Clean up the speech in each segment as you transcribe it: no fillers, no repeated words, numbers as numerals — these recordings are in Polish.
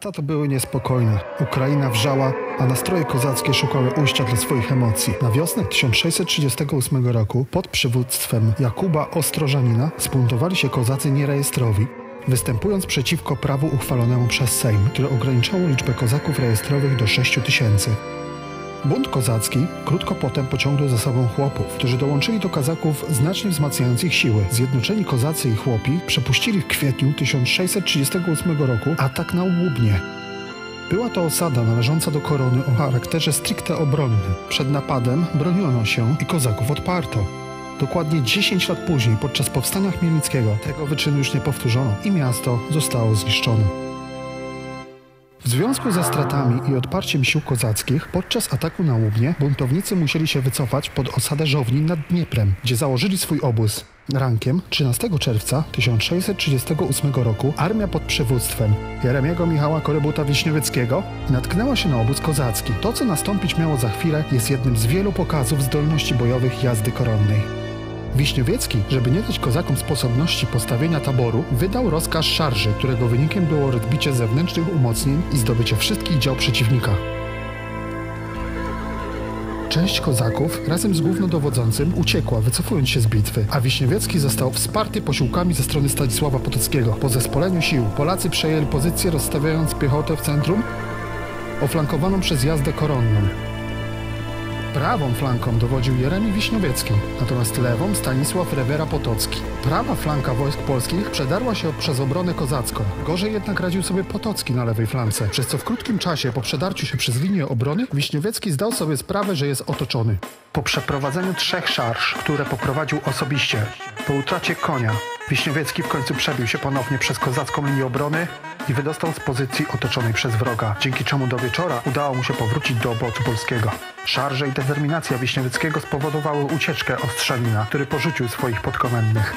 Lata to były niespokojne. Ukraina wrzała, a nastroje kozackie szukały ujścia dla swoich emocji. Na wiosnę 1638 roku pod przywództwem Jakuba Ostrożanina zbuntowali się kozacy nierejestrowi, występując przeciwko prawu uchwalonemu przez Sejm, które ograniczało liczbę kozaków rejestrowych do 6 000. Bunt kozacki krótko potem pociągnął za sobą chłopów, którzy dołączyli do kazaków znacznie wzmacniając ich siły. Zjednoczeni kozacy i chłopi przepuścili w kwietniu 1638 roku atak na Łubnie. Była to osada należąca do korony o charakterze stricte obronnym. Przed napadem broniono się i kozaków odparto. Dokładnie 10 lat później, podczas powstania chmielnickiego, tego wyczynu już nie powtórzono i miasto zostało zniszczone. W związku ze stratami i odparciem sił kozackich podczas ataku na Łubnie buntownicy musieli się wycofać pod osadę Żownin nad Dnieprem, gdzie założyli swój obóz. Rankiem 13 czerwca 1638 roku armia pod przywództwem Jeremiego Michała Korybuta-Wiśniowieckiego natknęła się na obóz kozacki. To, co nastąpić miało za chwilę, jest jednym z wielu pokazów zdolności bojowych jazdy koronnej. Wiśniowiecki, żeby nie dać kozakom sposobności postawienia taboru, wydał rozkaz szarży, którego wynikiem było rozbicie zewnętrznych umocnień i zdobycie wszystkich dział przeciwnika. Część kozaków razem z głównodowodzącym uciekła, wycofując się z bitwy, a Wiśniowiecki został wsparty posiłkami ze strony Stanisława Potockiego. Po zespoleniu sił Polacy przejęli pozycję, rozstawiając piechotę w centrum, oflankowaną przez jazdę koronną. Prawą flanką dowodził Jeremi Wiśniowiecki, natomiast lewą Stanisław Rewera Potocki. Prawa flanka wojsk polskich przedarła się przez obronę kozacką. Gorzej jednak radził sobie Potocki na lewej flance, przez co w krótkim czasie po przedarciu się przez linię obrony Wiśniowiecki zdał sobie sprawę, że jest otoczony. Po przeprowadzeniu 3 szarż, które poprowadził osobiście, po utracie konia, Wiśniowiecki w końcu przebił się ponownie przez kozacką linię obrony i wydostał z pozycji otoczonej przez wroga, dzięki czemu do wieczora udało mu się powrócić do obozu polskiego. Szarże i determinacja Wiśniowieckiego spowodowały ucieczkę Ostrzelina, który porzucił swoich podkomendnych.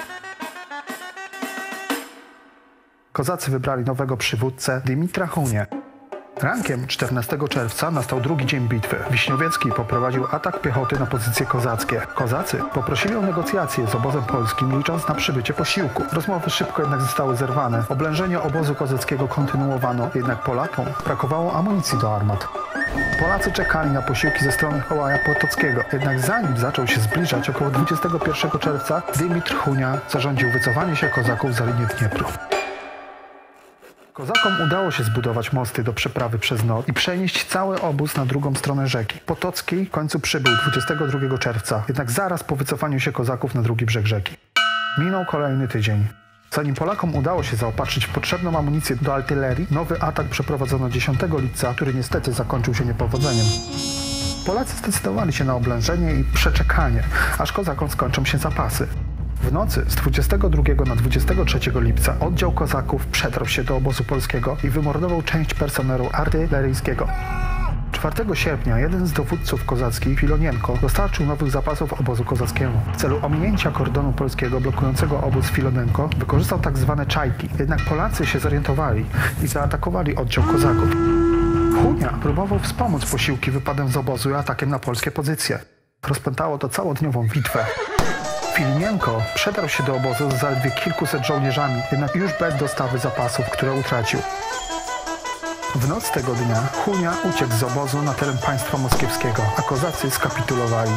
Kozacy wybrali nowego przywódcę Dymitra Hunię. Rankiem 14 czerwca nastał drugi dzień bitwy. Wiśniowiecki poprowadził atak piechoty na pozycje kozackie. Kozacy poprosili o negocjacje z obozem polskim, licząc na przybycie posiłku. Rozmowy szybko jednak zostały zerwane. Oblężenie obozu kozackiego kontynuowano, jednak Polakom brakowało amunicji do armat. Polacy czekali na posiłki ze strony Kołaja Potockiego, jednak zanim zaczął się zbliżać około 21 czerwca, Dymitr Hunia zarządził wycofanie się kozaków za linię Dniepru. Kozakom udało się zbudować mosty do przeprawy przez noc i przenieść cały obóz na drugą stronę rzeki. Potocki w końcu przybył 22 czerwca, jednak zaraz po wycofaniu się kozaków na drugi brzeg rzeki. Minął kolejny tydzień. Zanim Polakom udało się zaopatrzyć w potrzebną amunicję do artylerii, nowy atak przeprowadzono 10 lipca, który niestety zakończył się niepowodzeniem. Polacy zdecydowali się na oblężenie i przeczekanie, aż kozakom skończą się zapasy. W nocy z 22 na 23 lipca oddział kozaków przedarł się do obozu polskiego i wymordował część personelu artyleryjskiego. 4 sierpnia jeden z dowódców kozackich, Filonienko, dostarczył nowych zapasów obozu kozackiemu. W celu ominięcia kordonu polskiego blokującego obóz Filonenko wykorzystał tzw. czajki. Jednak Polacy się zorientowali i zaatakowali oddział kozaków. Hunia próbował wspomóc posiłki wypadem z obozu i atakiem na polskie pozycje. Rozpętało to całodniową bitwę. Filonienko przedarł się do obozu z zaledwie kilkuset żołnierzami, jednak już bez dostawy zapasów, które utracił. W noc tego dnia Hunia uciekł z obozu na teren państwa moskiewskiego, a kozacy skapitulowali.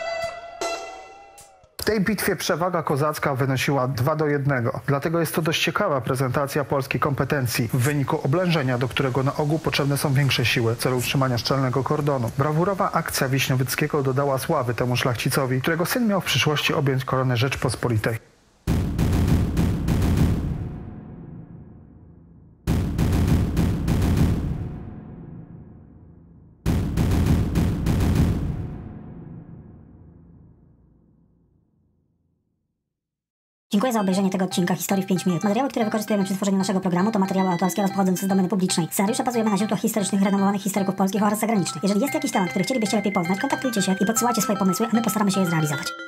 W tej bitwie przewaga kozacka wynosiła 2:1, dlatego jest to dość ciekawa prezentacja polskiej kompetencji w wyniku oblężenia, do którego na ogół potrzebne są większe siły w celu utrzymania szczelnego kordonu. Brawurowa akcja Wiśniowieckiego dodała sławy temu szlachcicowi, którego syn miał w przyszłości objąć koronę Rzeczpospolitej. Dziękuję za obejrzenie tego odcinka Historii w 5 minut. Materiały, które wykorzystujemy przy tworzeniu naszego programu, to materiały autorskie oraz pochodzące z domeny publicznej. Scenariusze bazujemy na źródłach historycznych renomowanych historyków polskich oraz zagranicznych. Jeżeli jest jakiś temat, który chcielibyście lepiej poznać, kontaktujcie się i podsyłajcie swoje pomysły, a my postaramy się je zrealizować.